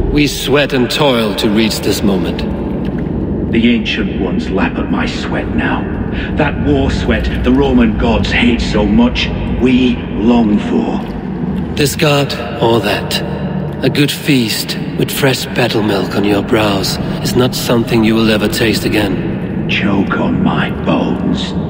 We sweat and toil to reach this moment. The Ancient Ones lap at my sweat now. That war sweat the Roman gods hate so much, we long for. Discard all that. A good feast with fresh battle milk on your brows is not something you will ever taste again. Choke on my bones.